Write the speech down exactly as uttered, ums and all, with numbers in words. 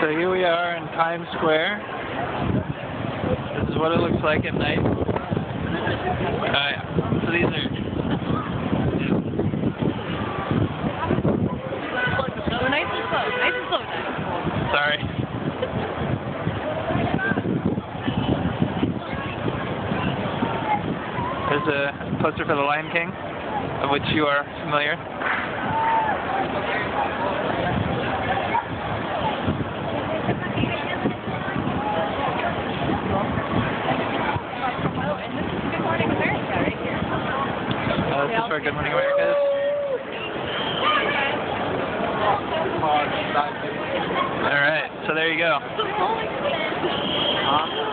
So here we are in Times Square. This is what it looks like at night. Alright, so these are... Go nice and slow, nice and slow. Sorry. There's a poster for The Lion King, of which you are familiar. Uh, this is where Good Morning America is. Alright, so there you go.